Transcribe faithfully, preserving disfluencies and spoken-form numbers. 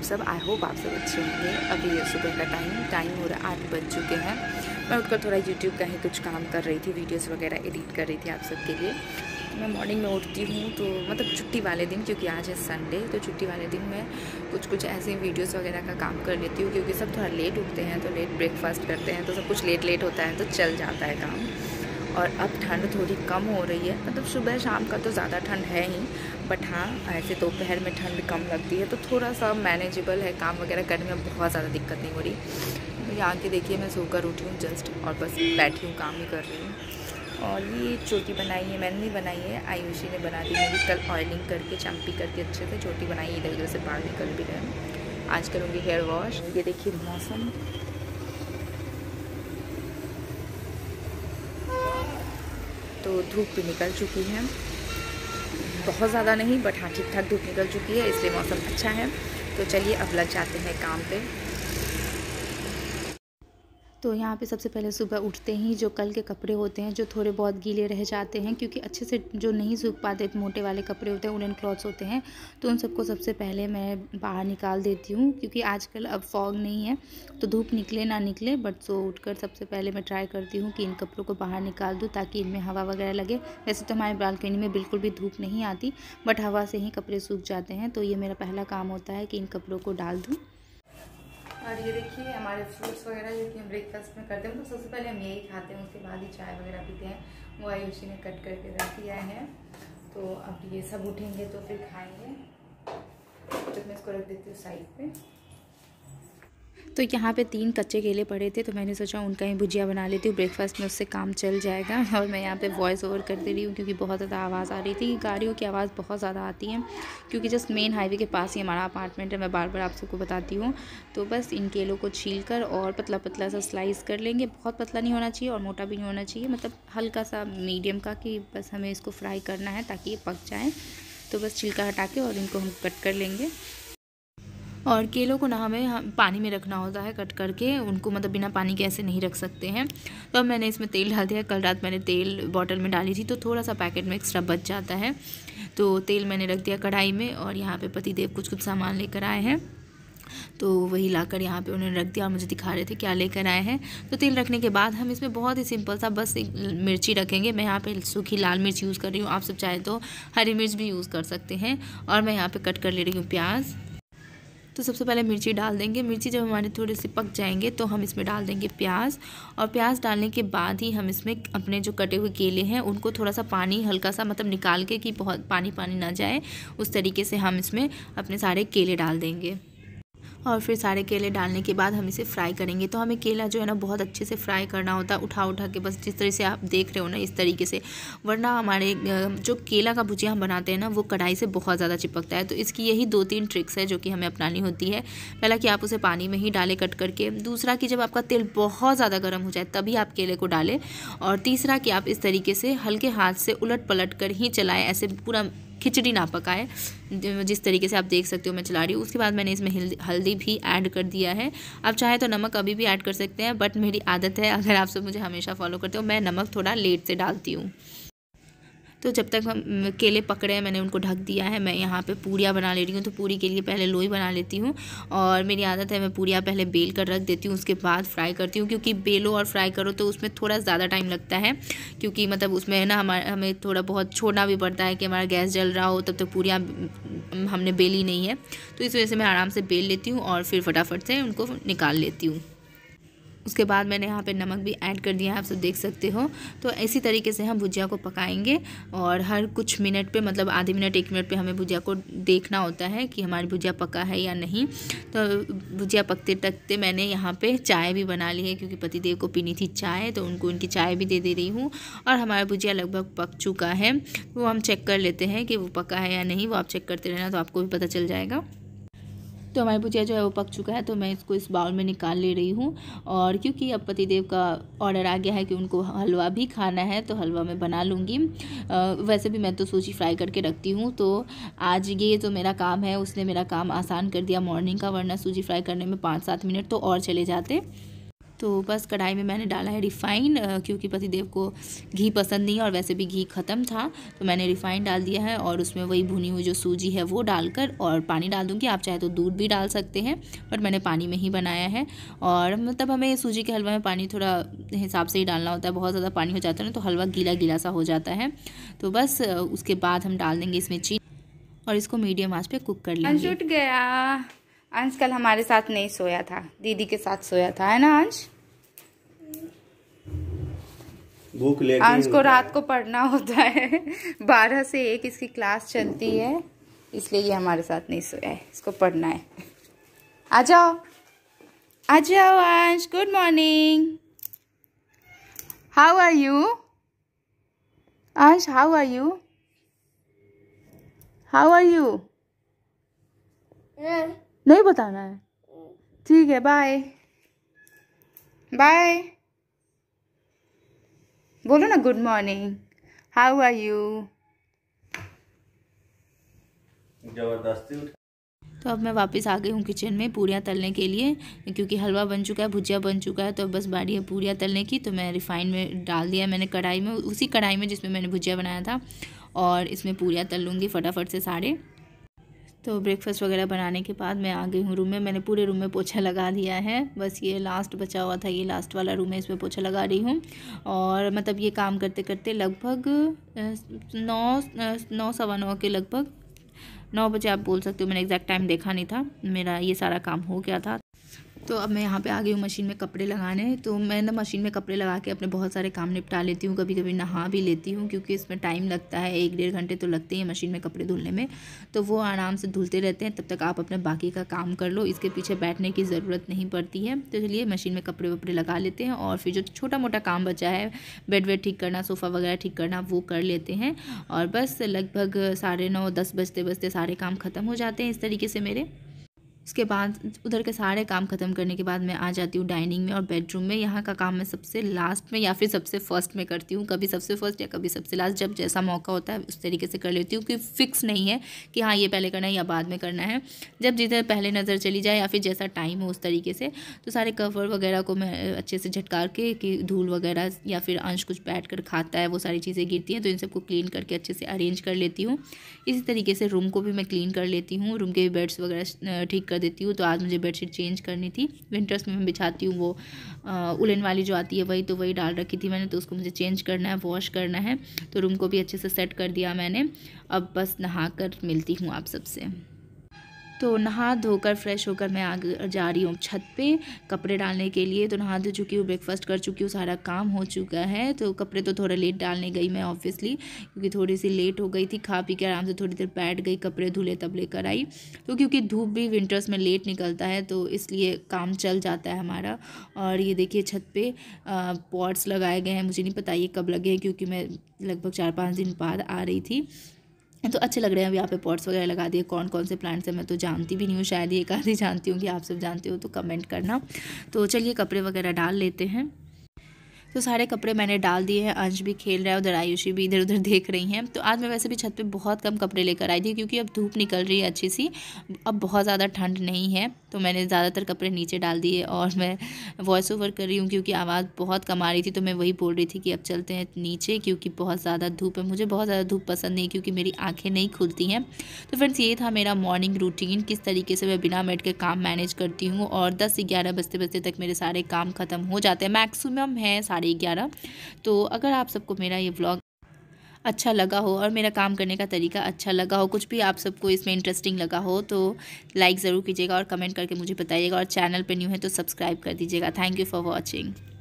सब? I hope आप सब अच्छे होंगे। अभी सुबह का टाइम टाइम हो रहा है, आठ बज चुके हैं। मैं उठकर थोड़ा यूट्यूब का ही कुछ काम कर रही थी, वीडियोस वगैरह एडिट कर रही थी आप सबके लिए। मैं मॉर्निंग में उठती हूँ तो मतलब छुट्टी वाले दिन, क्योंकि आज है संडे, तो छुट्टी वाले दिन मैं कुछ कुछ ऐसे वीडियोस वगैरह का काम कर लेती हूँ, क्योंकि सब थोड़ा लेट उठते हैं तो लेट ब्रेकफास्ट करते हैं, तो सब कुछ लेट लेट होता है, तो चल जाता है काम। और अब ठंड थोड़ी कम हो रही है, मतलब सुबह शाम का तो ज़्यादा ठंड है ही, बट हाँ ऐसे दोपहर में ठंड कम लगती है, तो थोड़ा सा मैनेजेबल है, काम वगैरह करने में बहुत ज़्यादा दिक्कत नहीं हो रही। यहाँ के देखिए मैं सोकर उठी हूँ जस्ट, और बस बैठी हूँ, काम ही कर रही हूँ। और ये चोटी बनाई है, मैंने नहीं बनाई है, आयुषी ने बना दी मेरी। कल ऑयलिंग करके चम्पी करके अच्छे से चोटी बनाई, इधर उधर से बाल निकल भी रहे। आज करूँगी हेयर वॉश। ये देखिए मौसम, तो धूप भी निकल चुकी है, बहुत ज़्यादा नहीं बट हाँ ठीक ठाक धूप निकल चुकी है, इसलिए मौसम अच्छा है। तो चलिए अब लग जाते हैं काम पे। तो यहाँ पे सबसे पहले सुबह उठते ही जो कल के कपड़े होते हैं जो थोड़े बहुत गीले रह जाते हैं, क्योंकि अच्छे से जो नहीं सूख पाते मोटे वाले कपड़े होते हैं, उलन क्लॉथ्स होते हैं, तो उन सबको सबसे पहले मैं बाहर निकाल देती हूँ। क्योंकि आजकल अब फॉग नहीं है तो धूप निकले ना निकले, बट सो उठकर सबसे पहले मैं ट्राई करती हूँ कि इन कपड़ों को बाहर निकाल दूँ ताकि इनमें हवा वगैरह लगे। वैसे तो हमारे बालकनी में बिल्कुल भी धूप नहीं आती, बट हवा से ही कपड़े सूख जाते हैं, तो ये मेरा पहला काम होता है कि इन कपड़ों को डाल दूँ। और ये देखिए हमारे फ्रूट्स वगैरह जो कि हम ब्रेकफास्ट में करते हैं, तो सबसे पहले हम यही खाते हैं, उसके बाद ही चाय वगैरह पीते हैं। वो आयुषी ने कट करके रख दिया है, तो अब ये सब उठेंगे तो फिर खाएंगे। तो मैं इसको रख देती हूँ साइड पे। तो यहाँ पे तीन कच्चे केले पड़े थे, तो मैंने सोचा उनका ही भुजिया बना लेती हूँ, ब्रेकफास्ट में उससे काम चल जाएगा। और मैं यहाँ पे वॉइस ओवर कर दे रही हूँ क्योंकि बहुत ज़्यादा आवाज़ आ रही थी, गाड़ियों की आवाज़ बहुत ज़्यादा आती है, क्योंकि जस्ट मेन हाईवे के पास ही हमारा अपार्टमेंट है। मैं बार बार आप सबको बताती हूँ। तो बस इन केलों को छील कर और पतला पतला सा स्लाइस कर लेंगे। बहुत पतला नहीं होना चाहिए और मोटा भी नहीं होना चाहिए, मतलब हल्का सा मीडियम का, कि बस हमें इसको फ्राई करना है ताकि ये पक जाए। तो बस छिलका हटा के और इनको हम कट कर लेंगे। और केलों को ना हमें पानी में रखना होता है कट करके, उनको मतलब बिना पानी के ऐसे नहीं रख सकते हैं। तो अब मैंने इसमें तेल डाल दिया। कल रात मैंने तेल बॉटल में डाली थी, तो थोड़ा सा पैकेट में एक्स्ट्रा बच जाता है। तो तेल मैंने रख दिया कढ़ाई में, और यहाँ पे पतिदेव कुछ कुछ सामान लेकर आए हैं, तो वही लाकर यहाँ पे उन्होंने रख दिया और मुझे दिखा रहे थे क्या लेकर आए हैं। तो तेल रखने के बाद हम इसमें बहुत ही सिंपल सा बस एक मिर्ची रखेंगे। मैं यहाँ पे सूखी लाल मिर्च यूज़ कर रही हूँ, आप सब चाहे तो हरी मिर्च भी यूज़ कर सकते हैं। और मैं यहाँ पे कट कर ले रही हूँ प्याज। तो सबसे पहले मिर्ची डाल देंगे। मिर्ची जब हमारे थोड़े से पक जाएंगे तो हम इसमें डाल देंगे प्याज, और प्याज डालने के बाद ही हम इसमें अपने जो कटे हुए केले हैं उनको थोड़ा सा पानी हल्का सा मतलब निकाल के, कि बहुत पानी पानी ना जाए, उस तरीके से हम इसमें अपने सारे केले डाल देंगे। और फिर सारे केले डालने के बाद हम इसे फ्राई करेंगे। तो हमें केला जो है ना बहुत अच्छे से फ्राई करना होता है, उठा उठा के, बस जिस तरह से आप देख रहे हो ना इस तरीके से, वरना हमारे जो केला का भुजिया हम बनाते हैं ना वो कढ़ाई से बहुत ज़्यादा चिपकता है। तो इसकी यही दो तीन ट्रिक्स है जो कि हमें अपनानी होती है। पहला कि आप उसे पानी में ही डालें कट करके, दूसरा कि जब आपका तेल बहुत ज़्यादा गर्म हो जाए तभी आप केले को डालें, और तीसरा कि आप इस तरीके से हल्के हाथ से उलट पलट कर ही चलाएँ, ऐसे पूरा खिचड़ी ना पकाए, जिस तरीके से आप देख सकते हो मैं चला रही हूँ। उसके बाद मैंने इसमें हल्दी भी ऐड कर दिया है। आप चाहे तो नमक अभी भी ऐड कर सकते हैं, बट मेरी आदत है, अगर आप सब मुझे हमेशा फॉलो करते हो, मैं नमक थोड़ा लेट से डालती हूँ। तो जब तक हम केले पकड़े हैं मैंने उनको ढक दिया है। मैं यहाँ पे पूरियाँ बना ले रही हूँ, तो पूरी के लिए पहले लोई बना लेती हूँ, और मेरी आदत है मैं पूरियाँ पहले बेल कर रख देती हूँ, उसके बाद फ्राई करती हूँ, क्योंकि बेलो और फ्राई करो तो उसमें थोड़ा ज़्यादा टाइम लगता है, क्योंकि मतलब उसमें ना हमारे हमें थोड़ा बहुत छोड़ना भी पड़ता है कि हमारा गैस जल रहा हो, तब तक पूरियाँ हमने बेली नहीं है। तो इस वजह से मैं आराम से बेल लेती हूँ और फिर फटाफट से उनको निकाल लेती हूँ। उसके बाद मैंने यहाँ पे नमक भी ऐड कर दिया है, आप सब देख सकते हो। तो इसी तरीके से हम भुजिया को पकाएंगे, और हर कुछ मिनट पे, मतलब आधे मिनट एक मिनट पे हमें भुजिया को देखना होता है कि हमारी भुजिया पका है या नहीं। तो भुजिया पकते पकते मैंने यहाँ पे चाय भी बना ली है, क्योंकि पतिदेव को पीनी थी चाय, तो उनको उनकी चाय भी दे दे रही हूँ। और हमारा भुजिया लगभग पक चुका है, वो हम चेक कर लेते हैं कि वो पका है या नहीं। वो आप चेक करते रहना तो आपको भी पता चल जाएगा। तो हमारी भुजिया जो है वो पक चुका है, तो मैं इसको इस बाउल में निकाल ले रही हूँ। और क्योंकि अब पतिदेव का ऑर्डर आ गया है कि उनको हलवा भी खाना है, तो हलवा मैं बना लूँगी। वैसे भी मैं तो सूजी फ्राई करके रखती हूँ, तो आज ये जो मेरा काम है उसने मेरा काम आसान कर दिया मॉर्निंग का, वरना सूजी फ्राई करने में पाँच सात मिनट तो और चले जाते। तो बस कढ़ाई में मैंने डाला है रिफ़ाइन, क्योंकि पतिदेव को घी पसंद नहीं है और वैसे भी घी ख़त्म था, तो मैंने रिफ़ाइन डाल दिया है और उसमें वही भुनी हुई जो सूजी है वो डालकर और पानी डाल दूँगी। आप चाहे तो दूध भी डाल सकते हैं, बट मैंने पानी में ही बनाया है। और मतलब हमें सूजी के हलवा में पानी थोड़ा हिसाब से ही डालना होता है, बहुत ज़्यादा पानी हो जाता है ना तो हलवा गीला गीला सा हो जाता है। तो बस उसके बाद हम डाल देंगे इसमें चीनी और इसको मीडियम आंच पे कुक कर लेंगे। अंश उठ गया। अंश कल हमारे साथ नहीं सोया था, दीदी के साथ सोया था, है ना अंश? भूख लगी। अंश को रात को पढ़ना होता है, बारह से एक इसकी क्लास चलती है, इसलिए ये हमारे साथ नहीं सोया है, इसको पढ़ना है। आ जाओ आ जाओ Ansh, good morning. How are you Ansh? How are you? How are you? नहीं बताना है, ठीक है, बाय बाय। बोलो ना good morning, how are you? जबरदस्ती। तो अब मैं वापस आ गई हूँ किचन में पूरियाँ तलने के लिए, क्योंकि हलवा बन चुका है, भुजिया बन चुका है, तो बस बारी है पूरियाँ तलने की। तो मैं रिफ़ाइन में डाल दिया मैंने कढ़ाई में, उसी कढ़ाई में जिसमें मैंने भुजिया बनाया था, और इसमें पूरियाँ तल लूँगी फटाफट से सारे। तो ब्रेकफास्ट वगैरह बनाने के बाद मैं आ गई हूँ रूम में। मैंने पूरे रूम में पोछा लगा दिया है, बस ये लास्ट बचा हुआ था, ये लास्ट वाला रूम है, इसमें पोछा लगा रही हूँ। और मतलब ये काम करते करते लगभग नौ नौ सवा नौ के लगभग नौ बजे आप बोल सकते हो, मैंने एग्जैक्ट टाइम देखा नहीं था, मेरा ये सारा काम हो गया था। तो अब मैं यहाँ पे आ गई हूँ मशीन में कपड़े लगाने। तो मैं ना मशीन में कपड़े लगा के अपने बहुत सारे काम निपटा लेती हूँ, कभी कभी नहा भी लेती हूँ, क्योंकि इसमें टाइम लगता है, एक डेढ़ घंटे तो लगते हैं मशीन में कपड़े धुलने में। तो वो आराम से धुलते रहते हैं, तब तक आप अपने बाकी का काम कर लो, इसके पीछे बैठने की ज़रूरत नहीं पड़ती है। तो चलिए मशीन में कपड़े वपड़े लगा लेते हैं, और फिर जो छोटा मोटा काम बचा है, बेड वेड ठीक करना, सोफ़ा वगैरह ठीक करना, वो कर लेते हैं। और बस लगभग साढ़े नौ दस बजते बजते सारे काम ख़त्म हो जाते हैं इस तरीके से मेरे। इसके बाद उधर के सारे काम ख़त्म करने के बाद मैं आ जाती हूँ डाइनिंग में और बेडरूम में। यहाँ का काम मैं सबसे लास्ट में या फिर सबसे फर्स्ट में करती हूँ, कभी सबसे फर्स्ट या कभी सबसे लास्ट, जब जैसा मौका होता है उस तरीके से कर लेती हूँ, क्योंकि फिक्स नहीं है कि हाँ ये पहले करना है या बाद में करना है, जब जिधर पहले नज़र चली जाए या फिर जैसा टाइम हो उस तरीके से। तो सारे कवर वगैरह को मैं अच्छे से झटकार के, कि धूल वगैरह या फिर अंश कुछ बैठ कर खाता है, वो सारी चीज़ें गिरती हैं, तो इन सबको क्लीन करके अच्छे से अरेंज कर लेती हूँ। इसी तरीके से रूम को भी मैं क्लीन कर लेती हूँ, रूम के भी बेड्स वगैरह ठीक कर देती हूँ। तो आज मुझे बेडशीट चेंज करनी थी, विंटर्स में मैं बिछाती हूँ वो उलन वाली जो आती है वही, तो वही डाल रखी थी मैंने, तो उसको मुझे चेंज करना है, वॉश करना है। तो रूम को भी अच्छे से सेट कर दिया मैंने। अब बस नहा कर मिलती हूँ आप सबसे। तो नहा धोकर फ्रेश होकर मैं आ जा रही हूँ छत पे कपड़े डालने के लिए। तो नहा धो चुकी हूँ, ब्रेकफास्ट कर चुकी हूँ, सारा काम हो चुका है। तो कपड़े तो थोड़ा लेट डालने गई मैं ऑब्वियसली, क्योंकि थोड़ी सी लेट हो गई थी, खा पी के आराम से थोड़ी देर बैठ गई, कपड़े धुले तब लेकर आई। तो क्योंकि धूप भी विंटर्स में लेट निकलता है, तो इसलिए काम चल जाता है हमारा। और ये देखिए छत पे पॉट्स लगाए गए हैं, मुझे नहीं पता ये कब लगे हैं, क्योंकि मैं लगभग चार पाँच दिन बाद आ रही थी। तो अच्छे लग रहे हैं। अब यहाँ पे पॉट्स वगैरह लगा दिए। कौन कौन से प्लांट्स हैं मैं तो जानती भी नहीं हूँ, शायद एक आधी जानती हूँ, कि आप सब जानते हो तो कमेंट करना। तो चलिए कपड़े वगैरह डाल लेते हैं। तो सारे कपड़े मैंने डाल दिए हैं। अंश भी खेल रहा है उधर, आयुषी भी इधर उधर देख रही हैं। तो आज मैं वैसे भी छत पे बहुत कम कपड़े लेकर आई थी, क्योंकि अब धूप निकल रही है अच्छी सी, अब बहुत ज़्यादा ठंड नहीं है, तो मैंने ज़्यादातर कपड़े नीचे डाल दिए। और मैं वॉइस ओवर कर रही हूँ क्योंकि आवाज़ बहुत कम आ रही थी, तो मैं वही बोल रही थी कि अब चलते हैं नीचे, क्योंकि बहुत ज़्यादा धूप है। मुझे बहुत ज़्यादा धूप पसंद नहीं, क्योंकि मेरी आँखें नहीं खुलती हैं। तो फ्रेंड्स ये था मेरा मॉर्निंग रूटीन, किस तरीके से मैं बिना मेड के काम मैनेज करती हूँ। और दस से ग्यारह बजते बजते तक मेरे सारे काम ख़त्म हो जाते हैं, मैक्सिमम है साढ़े ग्यारह। तो अगर आप सबको मेरा ये व्लॉग अच्छा लगा हो और मेरा काम करने का तरीका अच्छा लगा हो, कुछ भी आप सबको इसमें इंटरेस्टिंग लगा हो, तो लाइक ज़रूर कीजिएगा और कमेंट करके मुझे बताइएगा। और चैनल पे न्यू है तो सब्सक्राइब कर दीजिएगा। Thank you for watching.